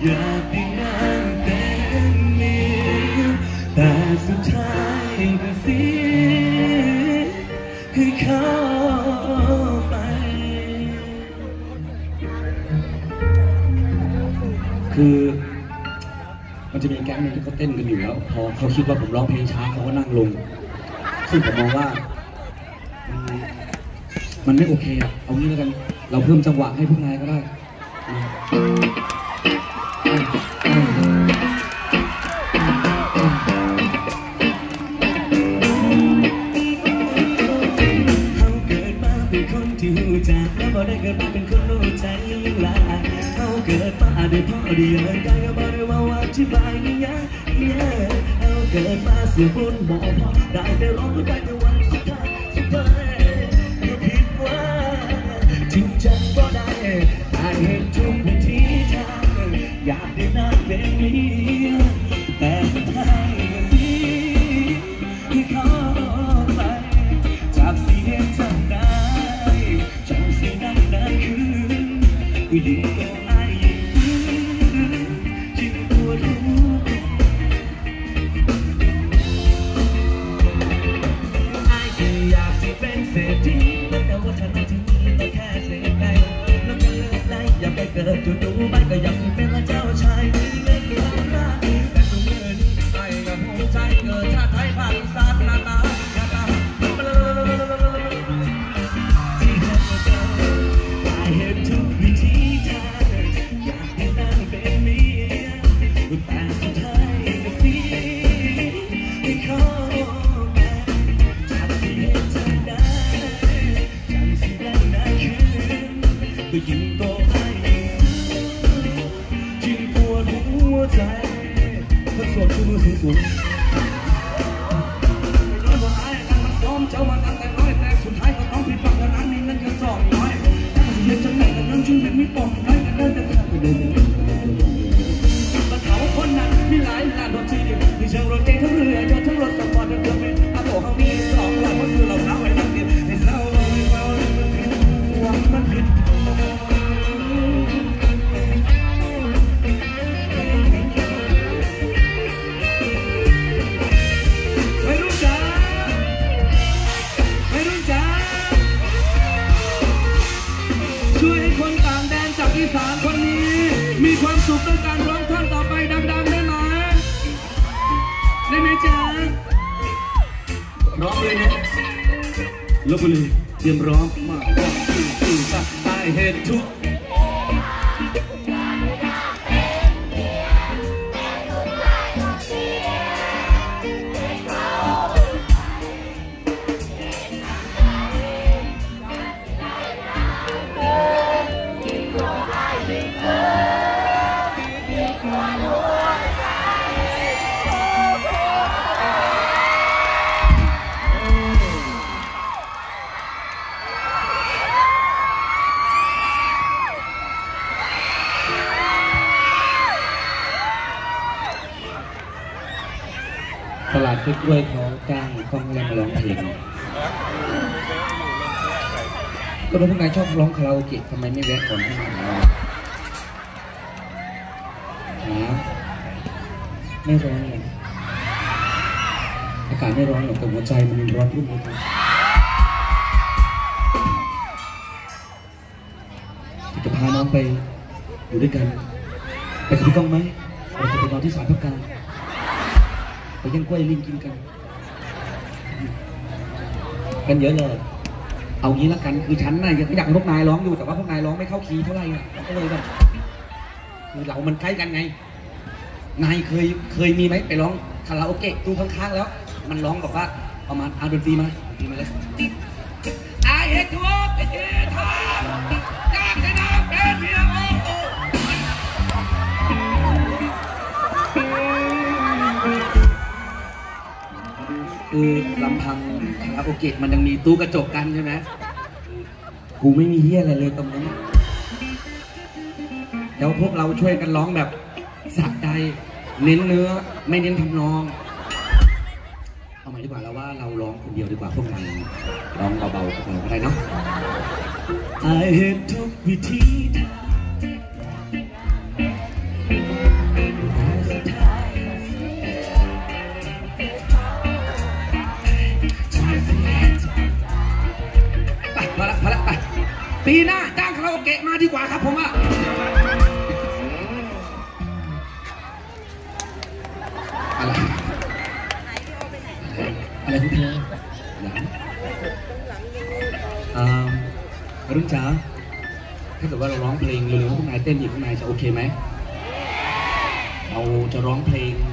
อยากได้งานแต่งมีแต่สุดท้ายก็เสียให้เขาไปคือมันจะมีแก๊งนึงที่เขาเต้นกันอยู่แล้วพอเขาคิดว่าผมร้องเพลงช้าเขาก็นั่งลงซึ่งผมมองว่ามันไม่โอเคอ่ะเอางี้แล้วกันเราเพิ่มจังหวะให้พวกนายก็ได้เขาเกิดมาเป็นคนที่รู้จักแล้วบ่ได้เกิดมาเป็นคนรู้ใจหลายเขาเกิดมาได้พอดีเลยได้ก็บ่ได้ว่าอธิบายยังเขาเกิดมาสู่บุญบ่พอได้แต่ร้องก็ได้แต่วันสุดท้ายก็ผิดว่าถึงจะบ่ได้ได้เห็นทุกวิธีทางอยากได้นั่งเป็นเมียแต่สุดท้ายก็เสียให้เขาไปจากเสียงทางใดจำเสียงนั้นคืนก็ยิ่งก็อายยิ่งปวดหัวอายก็อยากสิเป็นเศรษฐีแต่ว่าทันทีก็แค่เศษใดแล้วจะเลิกได้อย่าไปเกิดจุดดูไปก็อยากเป็นพระเจ้าชายมีเงินล้านล้านแต่ตัวเงินไอ้กับหัวใจเกิดชาติไทยภาคอีสานหน้าตาที่เห็นเจอได้เห็นทุกวิธีทางอยากให้นั่งเป็นเมียแต่สุดท้ายก็เสียให้เขาไปจากเสียใจได้จำเสียได้คืนก็ยิ่งโตยิ่งปวดหัวใจคนโสดชูมือสูงไม่ร้อนว่าอายกันมาซ้อมเจ้ามาตั้งแต่น้อยแต่สุดท้ายก็ต้องผิดหวังกันนั้นมีเงินแค่200ถ้าสิเห็นจังไหนกันนั้นจึงเป็นมิตรปองน้อยกันเดินแต่ข้าก็เดินมาเขาคนนั้นมีหลายล้านรถที่ที่เชิงรถเก๋งทั้งเรือจอดทั้งรถสปอร์ตทั้งเครื่องบินอาโต้เขามี2 ล้านเพราะซื้อเราเอาไว้ตั้งเดียวให้เราหวังมันผิด3 คนนี้มีความสุขด้วยการร้องท่อนต่อไปดังๆได้ไหมได้ไหมจ๊ะร้องเลยนะลบบุรีเตรียมร้องมากว่าไอเห็นทุกตลาดกล้วยเขาจ้างต้องเล่นมาร้องเพลงก็รู้พวกนายชอบร้องคาราโอเกะทำไมไม่แวะก่อนที่มาไม่ร้อนเลยอากาศไม่ร้อนหรอกแต่หัวใจมันร้อนรุ่มเลยจะพาน้องไปอยู่ด้วยกันไปกับพี่ก้องไหมเราจะไปนอนที่ศาลพระการไปย่างกล้วยลิงกินกันเยอะเลยเอางี้ละกันคือฉันน่ะอยากให้พวกนายร้องอยู่แต่ว่าพวกนายร้องไม่เข้าคีย์เท่าไหร่ก็เลยแบบคือเรามันใกล้กันไงนายเคยมีไหมไปร้องคาราโอเกะตู้ข้างๆแล้วมันร้องบอกว่าประมาณดนตรีมาเลยไอเห็นทั่วไปเจอทางจากในน้ำเป็นเพียงคือลำพังคาราโอเกะมันยังมีตู้กระจกกันใช่ไหมกูไม่มีเหี้ยอะไรเลยตรงนี้แล้วพวกเราช่วยกันร้องแบบสะใจเน้นเนื้อไม่เน้นทำนองเอาใหม่ดีกว่าแล้วว่าเราร้องคนเดียวดีกว่าพวกเราร้องเบาๆก็ได้เนาะ I hate ทุกวิธีปีหน้าจ้างคาราโอเกะมาดีกว่าครับผมว่าอะไรอะไรของเธอหลังอรุ่งจ๋าถ้าเกิดว่าเราร้องเพลงเร็วๆพวกนายเต้นอีกพวกนายจะโอเคไหมเราจะร้องเพลง